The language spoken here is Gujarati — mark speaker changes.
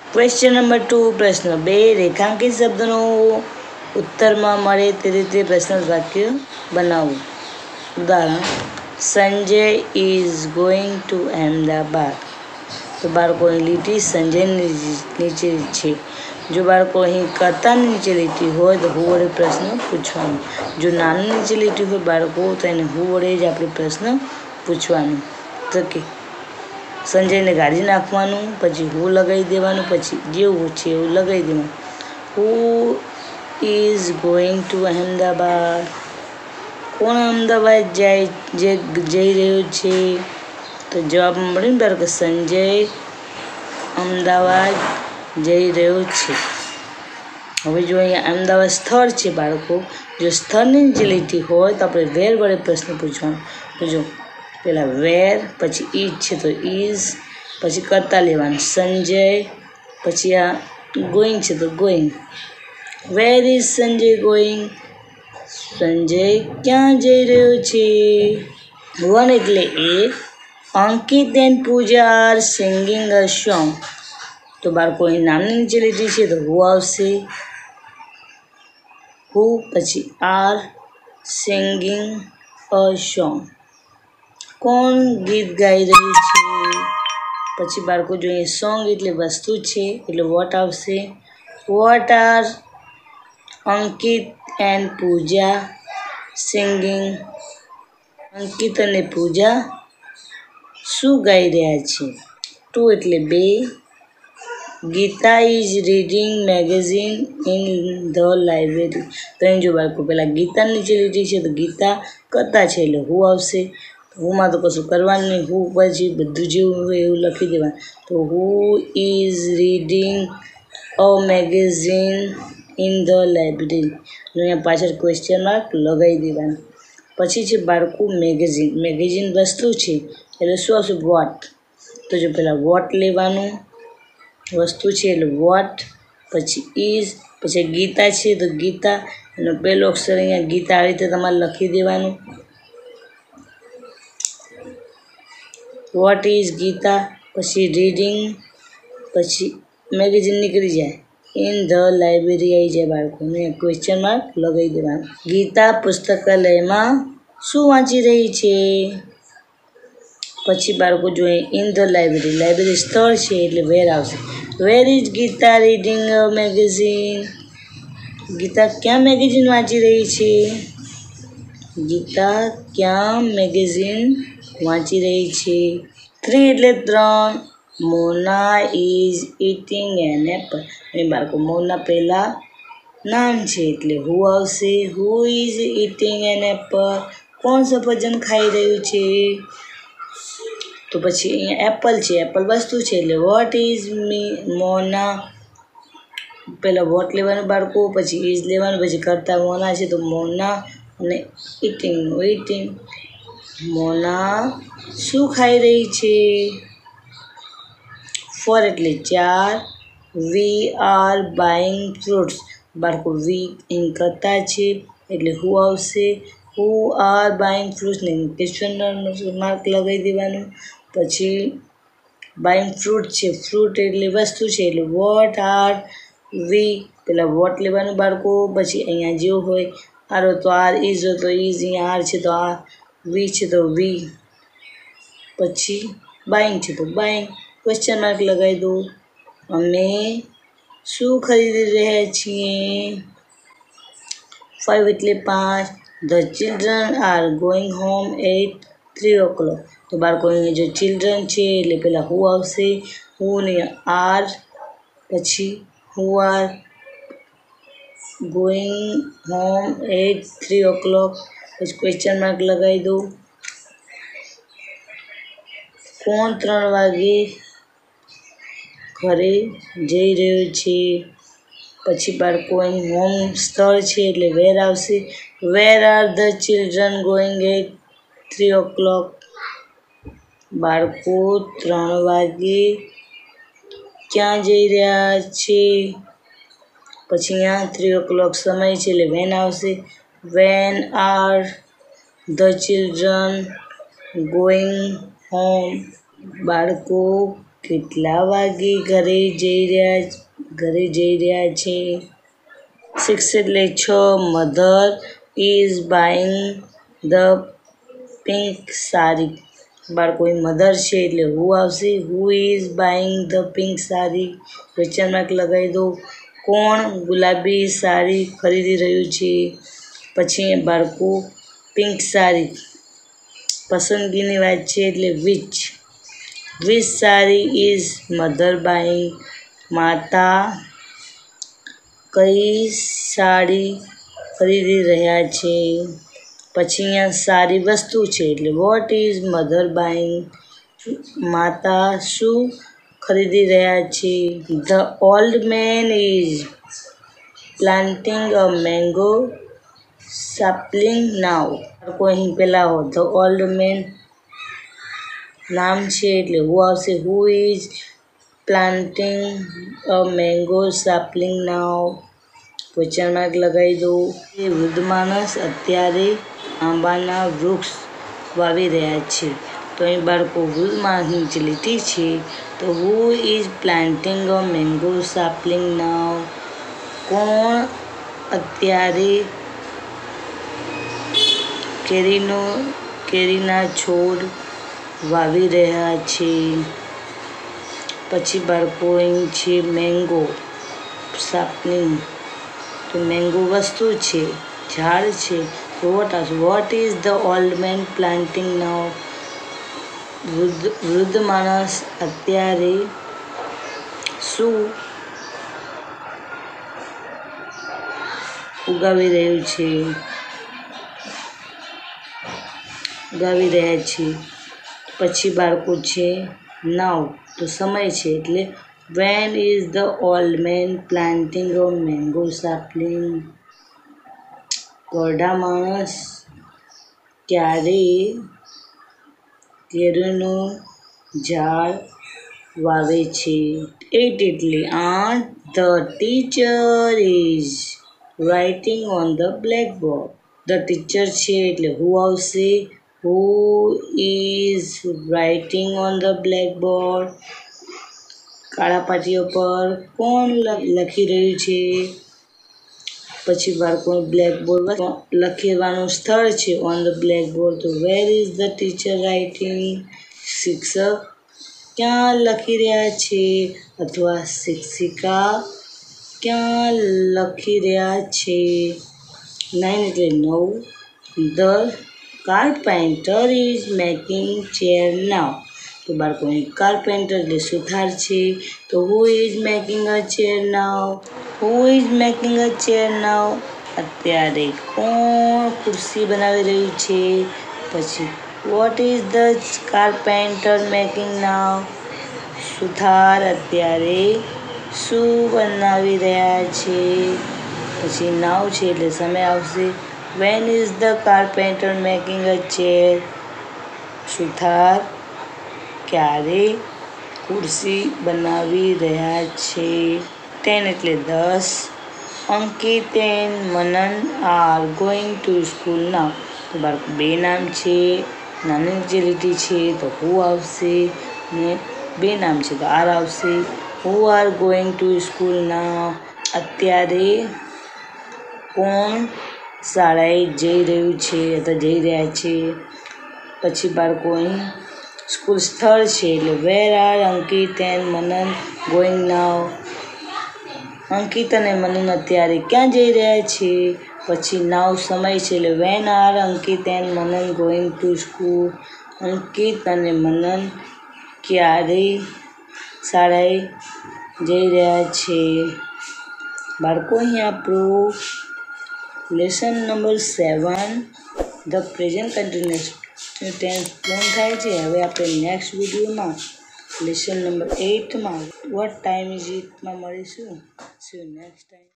Speaker 1: क्वेश्चन नंबर 2 प्रश्न 2 रेखांकित शब्दों उत्तर में મળે તે રીતે પ્રશ્ન વાક્ય બનાવો. ઉદાહરણ Sanjay is going to Ahmedabad. તો બાળકો અહીં લીટી સંજયની નીચે છે. જો બાળકો અહીં કર્તાની નીચે લીટી હોય તો હું વડે પ્રશ્ન પૂછવાનો. જો નાની નીચે લીટી હોય બાળકો તો એને હું વડે જ આપણે પ્રશ્ન પૂછવાનો. તો કે સંજયને ગાડી નાખવાનું, પછી હું લગાવી દેવાનું, પછી જેવું છે એવું લગાવી દેવાનું. Who is going to Ahmedabad. કોણ અમદાવાદ જઈ રહ્યો છે? તો જવાબ મળ્યું ને કે સંજય અમદાવાદ જઈ રહ્યો છે. હવે જો અહીંયા અમદાવાદ સ્થળ છે બાળકો, જો સ્થળની નીચે લીટી હોય તો આપણે વેર વડે પ્રશ્ન પૂછવાનો. તો જો પહેલાં વેર, પછી ઇઝ છે તો ઇઝ, પછી કરતા લેવાનું સંજય, પછી આ ગોઈંગ છે તો going. Where is Sanjay going? Sanjay ક્યાં જઈ રહ્યો છે? 1 એટલે એ. Ankit and Pooja are singing a song. તો બાળકો અહીં નામની નીચે લીટી છે તો હું આવશે. હુ પછી આર સિંગિંગ અ સોંગ. કોણ ગીત ગાઈ રહ્યું છે? પછી બાળકો જો અહીં સોંગ એટલે વસ્તુ છે એટલે વોટ આવશે. What are Ankit and Pooja singing? Ankit અને પૂજા શું ગાઈ રહ્યા છે? 2 એટલે 2. Geeta is reading magazine in the library. તો અહીં જો બાળકો પહેલાં ગીતા નીચે લીટી છે તો ગીતા કરતા છે એટલે હું આવશે. હુંમાં તો કશું કરવાનું નહીં, હું પછી બધું જેવું હોય એવું લખી દેવાનું. તો who is reading a magazine in the library. અહીંયા પાછળ ક્વેશ્ચન માર્ક લગાવી દેવાનું. પછી છે બાળકો મેગેઝિન. મેગેઝિન વસ્તુ છે એટલે શું આવશે? વોટ. તો જો પહેલાં વોટ લેવાનું, વસ્તુ છે એટલે વોટ, પછી ઇઝ, પછી ગીતા છે તો ગીતા, એનો પહેલો અક્ષર અહીંયા ગીતા આવી રીતે તમારે લખી દેવાનું. વોટ ઇઝ ગીતા, પછી રીડિંગ, પછી મેગેઝિન નીકળી જાય, ઇન ધ લાઇબ્રેરી આવી જાય બાળકોને ક્વેશ્ચન માર્ક લગાવી દેવાનું. ગીતા પુસ્તકાલયમાં શું વાંચી રહી છે? પછી બાળકો જોઈએ ઇન ધ લાઇબ્રેરી. લાઇબ્રેરી સ્થળ છે એટલે વેર આવશે. Where is Geeta reading a magazine? Geeta ક્યાં મેગેઝિન વાંચી રહી છે? ગીતા ક્યાં મેગેઝિન વાંચી રહી છે? 3 એટલે 3. Mona is eating an apple. અને બાળકો મોના પહેલાં નામ છે એટલે હું આવશે. Who is eating an apple? કોણ સફરજન ખાઈ રહ્યું છે? તો પછી અહીંયા એપલ છે, એપલ વસ્તુ છે એટલે વોટ ઇઝ મોના. પહેલાં વોટ લેવાનું બાળકો, પછી ઇઝ લેવાનું, પછી કરતા મોના છે તો મોના અને ઇટિંગનું ઇટિંગ. મોના શું ખાઈ રહી છે? 4 એટલે 4. We are buying fruits. બાળકો વી અહીં કરતા છે એટલે હું આવશે. હુ આર બાઇંગ ફ્રૂટ્સ ને ક્વેશ્ચન માર્ક લગાવી દેવાનું. પછી બાઇંગ ફ્રૂટ છે, ફ્રૂટ એટલે વસ્તુ છે એટલે વોટ આર વી. પહેલાં વોટ લેવાનું બાળકો, પછી અહીંયા જેવું હોય આર હોય તો આર, ઇઝ હોય તો ઇઝ, અહીંયા આર છે તો આ, વી છે તો વી, પછી બાઇંગ છે તો બાઇંગ ક્વેશ્ચન માર્ક લગાવી દો. અમે શું ખરીદી રહ્યા છીએ? 5 એટલે 5. The children are going home at 3 o'clock. તો બાળકો અહીંયા જો ચિલ્ડ્રન છે એટલે પહેલાં હું આવશે. હું ને આર, પછી હું R going home at 3 o'clock, પછી ક્વેશ્ચન માર્ક લગાવી દો. કોણ 3 વાગે ઘરે જઈ રહ્યો છે? પછી બાળકો અહીં હોમ સ્થળ છે એટલે વેર આવશે. Where are the children going at 3 o'clock? બાળકો 3 વાગે ક્યાં જઈ રહ્યા છે? પછી અહીંયા 3 o'clock સમય છે એટલે વેન આવશે. When are the children going home? બાળકો કેટલા વાગે ઘરે જઈ રહ્યા છે? 6 એટલે 6. Mother is buying the pink sari. બાળકોની મધર છે એટલે હુ આવશે? Who is buying the pink sari? Question mark લગાવી દો. કોણ ગુલાબી સાડી ખરીદી રહ્યું છે? પછી બાળકો પિંક સાડી પસંદગીની વાત છે એટલે which sari is mother buying? માતા કઈ સાડી ખરીદી રહ્યા છે? પછી અહીંયા સારી વસ્તુ છે એટલે વોટ ઇઝ મધર બાઇંગ? માતા શું ખરીદી રહ્યા છે? The old man is planting a mango sapling now. બાળકો અહીં પહેલા ધ ઓલ્ડ મેન નામ છે એટલે હુ આવશે? Who is planting a mango sapling now? Question mark લગાવી દો. એ વૃદ્ધ માણસ અત્યારે આંબાના વૃક્ષ વાવી રહ્યા છે. તો અહીં બાળકો વૃદ્ધ માણસની જે લીટી છે તો who is planting a mango sapling now? કોણ અત્યારે કેરીના છોડ વાવી રહ્યા છે? પછી બાળકો અહીં છે મેંગો સાપ્લિંગ. તો મેંગો વસ્તુ છે, ઝાડ છે. તો what is the old man planting now? વૃદ્ધ માણસ અત્યારે શું ઉગાવી રહ્યા છે? પછી બાળકો છે નાઉ તો સમય છે એટલે when is the old man planting a mango sapling? ઘરડા માણસ ક્યારે કેરીનું ઝાડ વાવે છે? 8 એટલે 8. The teacher is writing on the blackboard. The teacher છે એટલે હુ આવશે? Who is writing on the blackboard? કાળા પાટીઓ પર કોણ લખી રહ્યું છે? પછી બાળકો બ્લેકબોર્ડ લખવાનું સ્થળ છે ઓન ધ બ્લેકબોર્ડ. તો where is the teacher writing? શિક્ષક ક્યાં લખી રહ્યા છે? અથવા શિક્ષિકા ક્યાં લખી રહ્યા છે? 9 એટલે 9. The carpenter is making chair now. તો બાળકો કાર્પેન્ટર એટલે સુથાર છે. તો who is making a chair now? Who is making a chair now? અત્યારે કોણ ખુરશી બનાવી રહ્યું છે? પછી what is the carpenter making now? સુથાર અત્યારે શું બનાવી રહ્યા છે? પછી નાઉ છે એટલે સમય આવશે. When is the carpenter making a chair? સુથાર ક્યારે ખુરશી બનાવી રહ્યા છે? 10 એટલે 10. Ankit and Manan are going to school now. તો બાળકો બે નામ છે, નાની જે લીટી છે તો હુ આવશે ને બે નામ છે તો આર આવશે. Who are going to school now? અત્યારે કોણ શાળાએ જઈ રહ્યું છે અથવા જઈ રહ્યા છે? પછી બાળકો અહીં સ્કૂલ સ્થળ છે એટલે where are Ankit and Manan going now? Ankit અને મનન અત્યારે ક્યાં જઈ રહ્યા છે? પછી નાઉ સમય છે એટલે when are Ankit and Manan going to school? Ankit અને મનન ક્યારે શાળાએ જઈ રહ્યા છે? બાળકો અહીં આપણું lesson number 7 the present continuous tense પૂર્ણ થાય છે. હવે આપણે નેક્સ્ટ વિડીયોમાં લેસન નંબર 8માં વોટ ટાઈમ ઇઝ ઇટમાં મળીશું. See you next time.